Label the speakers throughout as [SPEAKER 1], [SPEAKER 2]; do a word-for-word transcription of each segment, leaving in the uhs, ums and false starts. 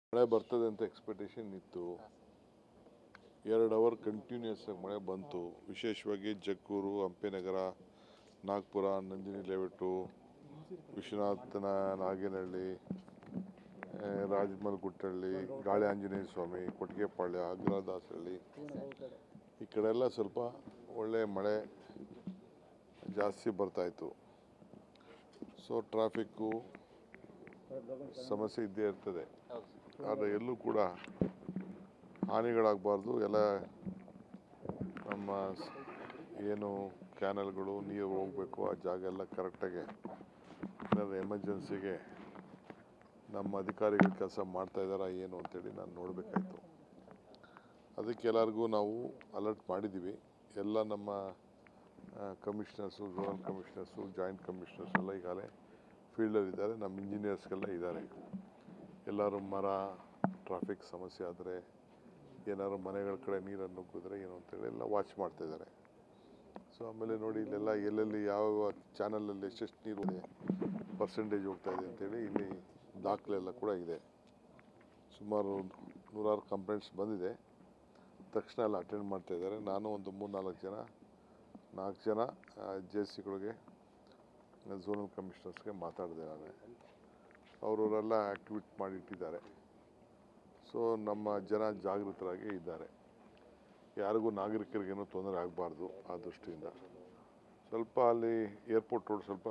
[SPEAKER 1] ಮಳೆ ಬರ್ತದೆ ಅಂತ ಎಕ್ಸ್ಪೆಕ್ಟೇಷನ್ ಇತ್ತು. ಎರಡು ಅವರ್ ಕಂಟಿನ್ಯೂಸ್ ಆಗಿ ಮಳೆ ಬಂತು. ವಿಶೇಷವಾಗಿ ಜಕ್ಕೂರು, ಹಂಪಿನಗರ, ನಾಗಪುರ, ನಂದಿನಿ ಲೇಔಟು, ವಿಶ್ವನಾಥನ ನಾಗೇನಹಳ್ಳಿ, ರಾಜಮಲಗುಟ್ಟಹಳ್ಳಿ, ಗಾಳಿ ಆಂಜನೇಯ ಸ್ವಾಮಿ, ಕೊಟ್ಟಿಗೆಪಾಳ್ಯ, ಅಗ್ರದಾಸಹಳ್ಳಿ ಈ ಕಡೆ ಎಲ್ಲ ಸ್ವಲ್ಪ ಒಳ್ಳೆ ಮಳೆ ಜಾಸ್ತಿ ಬರ್ತಾಯಿತ್ತು. ಸೊ ಟ್ರಾಫಿಕ್ಕು ಸಮಸ್ಯೆ ಇದ್ದೇ ಇರ್ತದೆ. ಆದರೆ ಎಲ್ಲೂ ಕೂಡ ಹಾನಿಗಳಾಗಬಾರ್ದು. ಎಲ್ಲ ನಮ್ಮ ಏನು ಕ್ಯಾನಲ್ಗಳು ನೀರು ಹೋಗಬೇಕು ಆ ಜಾಗ ಎಲ್ಲ ಕರೆಕ್ಟಾಗಿ ಏನಾದರೂ ಎಮರ್ಜೆನ್ಸಿಗೆ ನಮ್ಮ ಅಧಿಕಾರಿಗಳು ಕೆಲಸ ಮಾಡ್ತಾ ಇದ್ದಾರಾ ಏನು ಅಂತೇಳಿ ನಾನು ನೋಡಬೇಕಾಯ್ತು. ಅದಕ್ಕೆ ಎಲ್ಲರಿಗೂ ನಾವು ಅಲರ್ಟ್ ಮಾಡಿದ್ದೀವಿ. ಎಲ್ಲ ನಮ್ಮ commissioners, zonal commissioners, joint commissioners ಎಲ್ಲ ಈಗಾಗಲೇ ಫೀಲ್ಡಲ್ಲಿ ಇದ್ದಾರೆ. ನಮ್ಮ ಇಂಜಿನಿಯರ್ಸ್ಗೆಲ್ಲ ಇದ್ದಾರೆ. ಎಲ್ಲರೂ ಮರ ಟ್ರಾಫಿಕ್ ಸಮಸ್ಯೆ ಆದರೆ ಏನಾದ್ರು ಮನೆಗಳ ಕಡೆ ನೀರನ್ನು ನುಗ್ಗಿದ್ರೆ ಏನು ಅಂತೇಳಿ ಎಲ್ಲ ವಾಚ್ ಮಾಡ್ತಾಯಿದ್ದಾರೆ. ಸೊ ಆಮೇಲೆ ನೋಡಿ ಇಲ್ಲೆಲ್ಲ ಎಲ್ಲೆಲ್ಲಿ ಯಾವ ಚಾನಲಲ್ಲಿ ಎಷ್ಟೆಷ್ಟು ನೀರು ಇದೆ, ಪರ್ಸೆಂಟೇಜ್ ಹೋಗ್ತಾ ಇದೆ ಅಂತೇಳಿ ಇಲ್ಲಿ ದಾಖಲೆ ಎಲ್ಲ ಕೂಡ ಇದೆ. ಸುಮಾರು ನೂರಾರು ಕಂಪ್ಲೇಂಟ್ಸ್ ಬಂದಿದೆ. ತಕ್ಷಣ ಎಲ್ಲ ಅಟೆಂಡ್ ಮಾಡ್ತಾಯಿದ್ದಾರೆ. ನಾನು ಒಂದು ಮೂರು ನಾಲ್ಕು ಜನ ನಾಲ್ಕು ಜನ ಜೆ ಸಿಗಳಿಗೆ, ಝೋನಲ್ ಕಮಿಷನರ್ಸ್ಗೆ ಮಾತಾಡಿದೆ ನಾನು. ಅವರವರೆಲ್ಲ ಆ್ಯಕ್ಟಿವೇಟ್ ಮಾಡಿಟ್ಟಿದ್ದಾರೆ. ಸೊ ನಮ್ಮ ಜನ ಜಾಗೃತರಾಗಿ ಇದ್ದಾರೆ. ಯಾರಿಗೂ ನಾಗರಿಕರಿಗೇನೂ ತೊಂದರೆ ಆಗಬಾರ್ದು ಆ ದೃಷ್ಟಿಯಿಂದ. ಸ್ವಲ್ಪ ಅಲ್ಲಿ ಏರ್ಪೋರ್ಟ್ ರೋಡ್ ಸ್ವಲ್ಪ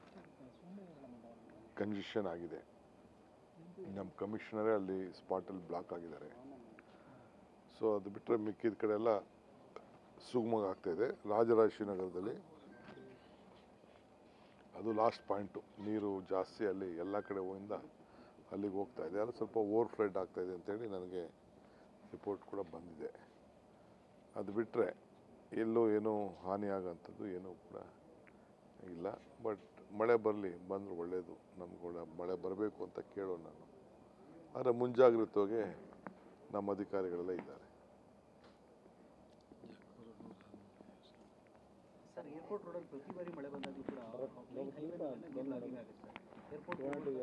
[SPEAKER 1] ಕಂಜೆಷನ್ ಆಗಿದೆ. ನಮ್ಮ ಕಮಿಷನರೇ ಅಲ್ಲಿ ಸ್ಪಾಟಲ್ಲಿ ಬ್ಲಾಕ್ ಆಗಿದ್ದಾರೆ. ಸೊ ಅದು ಬಿಟ್ಟರೆ ಮಿಕ್ಕಿದ ಕಡೆ ಎಲ್ಲ ಸುಗಮವಾಗಿ ಆಗ್ತಾಯಿದೆ. ರಾಜರಾಜೇಶ್ವರಿನಗರದಲ್ಲಿ ಅದು ಲಾಸ್ಟ್ ಪಾಯಿಂಟು. ನೀರು ಜಾಸ್ತಿ ಅಲ್ಲಿ ಎಲ್ಲ ಕಡೆ ಹೋಗಿಂದ ಅಲ್ಲಿಗೆ ಹೋಗ್ತಾ ಇದೆ. ಅದು ಸ್ವಲ್ಪ ಓವರ್ ಫ್ಲಡ್ ಆಗ್ತಾಯಿದೆ ಅಂತೇಳಿ ನನಗೆ ರಿಪೋರ್ಟ್ ಕೂಡ ಬಂದಿದೆ. ಅದು ಬಿಟ್ಟರೆ ಎಲ್ಲೂ ಏನೂ ಹಾನಿ ಆಗೋಂಥದ್ದು ಏನೂ ಕೂಡ ಇಲ್ಲ. ಬಟ್ ಮಳೆ ಬರಲಿ, ಬಂದರೆ ಒಳ್ಳೆಯದು. ನಮ್ಗೆ ಮಳೆ ಬರಬೇಕು ಅಂತ ಕೇಳೋ ನಾನು. ಆದರೆ ಮುಂಜಾಗ್ರತೆಯಾಗಿ ನಮ್ಮ ಅಧಿಕಾರಿಗಳೆಲ್ಲ ಇದ್ದಾರೆ.
[SPEAKER 2] ಸರ್, ಏರ್ಪೋರ್ಟ್ ರೋಡಲ್ಲಿ ಪ್ರತಿ ಬಾರಿ ಮಳೆ ಬಂದಾಗಲೂ ಕೂಡ ಏರ್ಪೋರ್ಟ್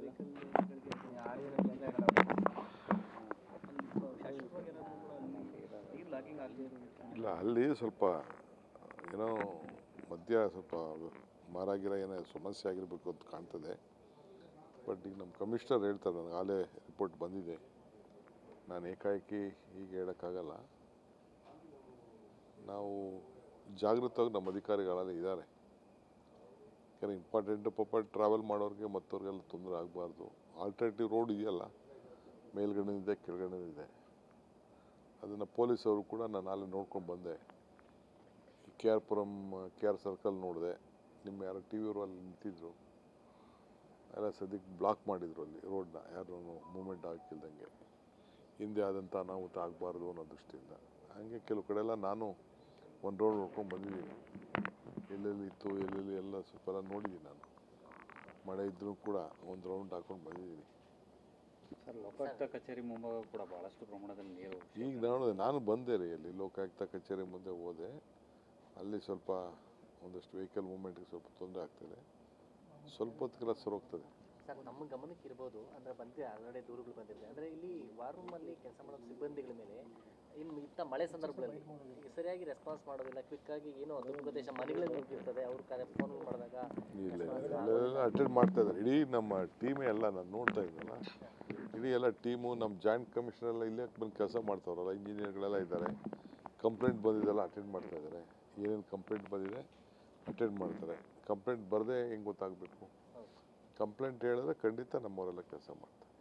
[SPEAKER 1] ಇಲ್ಲ, ಅಲ್ಲಿ ಸ್ವಲ್ಪ ಏನೋ ಮಧ್ಯ ಸ್ವಲ್ಪ ಮಾರಾಗಿರೋ ಏನೋ ಸಮಸ್ಯೆ ಆಗಿರಬೇಕು ಅಂತ ಕಾಣ್ತದೆ. ಬಟ್ ಈಗ ನಮ್ಮ ಕಮಿಷನರ್ ಹೇಳ್ತಾರೆ, ನನಗೆ ಆಲೇ ರಿಪೋರ್ಟ್ ಬಂದಿದೆ. ನಾನು ಏಕಾಏಕಿ ಹೀಗೆ ಹೇಳೋಕ್ಕಾಗಲ್ಲ. ನಾವು ಜಾಗೃತವಾಗಿ ನಮ್ಮ ಅಧಿಕಾರಿಗಳೆಲ್ಲ ಇದ್ದಾರೆ. ಯಾಕಂದರೆ ಇಂಪಾರ್ಟೆಂಟ್ ಪಾಪ ಟ್ರಾವೆಲ್ ಮಾಡೋರಿಗೆ ಮತ್ತವ್ರಿಗೆಲ್ಲ ತೊಂದರೆ ಆಗಬಾರ್ದು. ಆಲ್ಟರ್ನೇಟಿವ್ ರೋಡ್ ಇದೆಯಲ್ಲ, ಮೇಲ್ಗಡೆನಿದೆ ಕೆಳಗಡೆನಿದೆ. ಅದನ್ನು ಪೊಲೀಸವರು ಕೂಡ ನಾನು ನಾಳೆ ನೋಡ್ಕೊಂಡು ಬಂದೆ. K R Puram K R circle ನೋಡಿದೆ. ನಿಮ್ಮ ಯಾರೋ ಟಿ ವಿಯವರು ಅಲ್ಲಿ ನಿಂತಿದ್ರು. ಎಲ್ಲ ಸದ್ಯಕ್ಕೆ ಬ್ಲಾಕ್ ಮಾಡಿದರು ಅಲ್ಲಿ ರೋಡ್ನ, ಯಾರೂ ಮೂಮೆಂಟ್ ಆಗಿಲ್ದಂಗೆ. ಹಿಂದೆ ಆದಂಥ ಅನಾಹುತ ಆಗಬಾರ್ದು ಅನ್ನೋ ದೃಷ್ಟಿಯಿಂದ. ಹಾಗೆ ಕೆಲವು ಕಡೆ ಎಲ್ಲ ನಾನು ಒಂದು ರೋಡ್ ನೋಡ್ಕೊಂಡು ಬಂದಿದ್ದೀನಿ. ಎಲ್ಲೆಲ್ಲಿ ಇತ್ತು ಎಲ್ಲೆಲ್ಲಿ ಎಲ್ಲ ಸ್ವಲ್ಪ ಎಲ್ಲ ನೋಡಿದ್ದೀನಿ ನಾನು. ಮಳೆ ಇದ್ದರೂ ಕೂಡ ಒಂದು ರೌಂಡ್ ಹಾಕೊಂಡು ಬಂದಿದ್ದೀನಿ.
[SPEAKER 2] ಸರ್, ಲೋಕಾಯುಕ್ತ ಕಚೇರಿ ಮುಂಭಾಗ ಕೂಡ ಭಾಳಷ್ಟು ಪ್ರಮಾಣದಲ್ಲಿ ನೀರು.
[SPEAKER 1] ಈಗ ನೋಡಿದೆ, ನಾನು ಬಂದೆ ರೀ ಅಲ್ಲಿ ಲೋಕಾಯುಕ್ತ ಕಚೇರಿ ಮುಂದೆ ಹೋದೆ. ಅಲ್ಲಿ ಸ್ವಲ್ಪ ಒಂದಷ್ಟು ವೆಹಿಕಲ್ ಮೂವ್ಮೆಂಟ್ಗೆ ಸ್ವಲ್ಪ ತೊಂದರೆ ಆಗ್ತದೆ. ಸ್ವಲ್ಪ ಹೊತ್ತಿಗೆಲ್ಲ ಸರೋಗ್ತದೆ.
[SPEAKER 3] ಸರ್, ನಮ್ಮ ಗಮನಕ್ಕೆ ಇರ್ಬೋದು ಅಂದರೆ ಬಂದರೆ ಆಲ್ರೆಡಿ ದೂರುಗಳು ಬಂದಿದೆ. ಅಂದರೆ ಇಲ್ಲಿ ವಾರ್ ರೂಮಲ್ಲಿ ಕೆಲಸ ಮಾಡೋ ಸಿಬ್ಬಂದಿಗಳ ಮೇಲೆ ಇನ್ನು ಇಂಥ ಮಳೆ ಸಂದರ್ಭದಲ್ಲಿ ಸರಿಯಾಗಿ ರೆಸ್ಪಾನ್ಸ್ ಮಾಡೋದಿಲ್ಲ. ಕ್ವಿಕ್ಕಾಗಿ ಏನೋ ದುರ್ಗದೇಶ ಮನೆಗಳಲ್ಲಿ ನುಗ್ಗಿರ್ತದೆ. ಅವ್ರ ಕಾರ್ಯ ಫೋನ್ ಮಾಡಿದಾಗ
[SPEAKER 1] ಇಲ್ಲ ಅಲ್ಲೆಲ್ಲ ಅಟೆಂಡ್ ಮಾಡ್ತಾ ಇದ್ದಾರೆ. ಇಡೀ ನಮ್ಮ ಟೀಮೇ ಎಲ್ಲ ನಾನು ನೋಡ್ತಾ ಇದ್ದಲ್ಲ, ಇಡೀ ಎಲ್ಲ ಟೀಮು ನಮ್ಮ ಜಾಯಿಂಟ್ ಕಮಿಷನರ್ ಎಲ್ಲ ಇಲ್ಲೇ ಬಂದು ಕೆಲಸ ಮಾಡ್ತಾವ್ರಲ್ಲ, ಇಂಜಿನಿಯರ್ಗಳೆಲ್ಲ ಇದ್ದಾರೆ. ಕಂಪ್ಲೇಂಟ್ ಬಂದಿದ್ದೆಲ್ಲ ಅಟೆಂಡ್ ಮಾಡ್ತಾ ಇದ್ದಾರೆ. ಏನೇನು ಕಂಪ್ಲೇಂಟ್ ಬಂದಿದೆ ಅಟೆಂಡ್ ಮಾಡ್ತಾರೆ. ಕಂಪ್ಲೇಂಟ್ ಬರದೆ ಹೆಂಗೆ ಗೊತ್ತಾಗಬೇಕು? ಕಂಪ್ಲೇಂಟ್ ಹೇಳಿದ್ರೆ ಖಂಡಿತ ನಮ್ಮವರೆಲ್ಲ ಕೆಲಸ ಮಾಡ್ತಾರೆ.